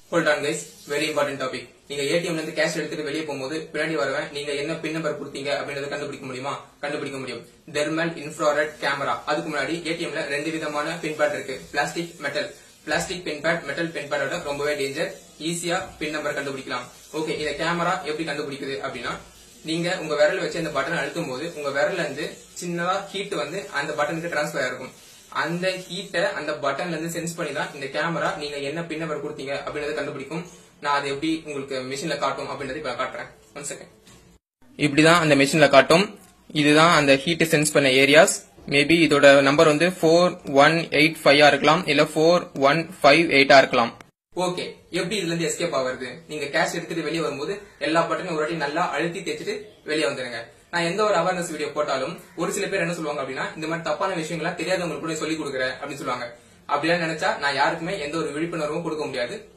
Hold on guys, very important topic. நீங்க ஏடிஎம்ல இருந்து கேஷ் எடுத்துட்டு வெளியே போகும்போது பின்னாடி வரவன் நீங்க என்ன பின் நம்பர் கொடுத்தீங்க அப்படின்றத கண்டுபிடிக்க முடியுமா? கண்டுபிடிக்க முடியும். Thermal infrared camera. அதுக்கு முன்னாடி ஏடிஎம்ல ரெண்டு விதமான பின் பேட் இருக்கு. Plastic, metal. Plastic pin pad, metal pin பேடோட ரொம்பவே டேஞ்சர். ஈஸியா பின் நம்பர் கண்டுபிடிக்கலாம். ஓகே, இந்த கேமரா எப்படி கண்டுபிடிக்குது அப்படின்னா, நீங்க உங்க விரல் வச்சு அந்த பட்டன் அழுத்தும் போது உங்க விரல்ல இருந்து சின்னதா ஹீட் வந்து அந்த பட்டனுக்கு டிரான்ஸ்பர் ஆயிருக்கும். அந்த ஹீட்டை அந்த பட்டன்ல இருந்து சென்ஸ் பண்ணி தான் இந்த கேமரா நீங்க என்ன பின் நம்பர் கொடுத்தீங்க அப்படின்றத கண்டுபிடிக்கும். நான் அதை எப்படி உங்களுக்கு மிஷின்ல காட்டும் அப்படின்றத இப்ப காட்டுறேன். One second. இப்படிதான் அந்த மிஷின்ல காட்டும். இதுதான் அந்த ஹீட் சென்ஸ் பண்ண ஏரியாஸ். மேபி இதோட நம்பர் வந்து 4185 இருக்கலாம், இல்ல 4158 இருக்கலாம். ஓகே, எப்படி இதுல இருந்து எஸ்கேப் ஆகுறது? நீங்க கேஷ் எடுத்துட்டு வெளியே வரும்போது எல்லா பட்டனையும் ஒரு வாட்டி நல்லா அழுத்தி தேய்ச்சிட்டு வெளியே வந்துருங்க. நான் எந்த ஒரு அவேர்னஸ் வீடியோ போட்டாலும் ஒரு சில பேர் என்ன சொல்லுவாங்க அப்படின்னா, இந்த மாதிரி தப்பான விஷயங்களா தெரியாதவங்களுக்கு கூட சொல்லி கொடுக்குறேன் அப்படின்னு சொல்லுவாங்க. அப்படிலாம் நினைச்சா நான் யாருக்குமே எந்த ஒரு விழிப்புணர்வும் கொடுக்க முடியாது.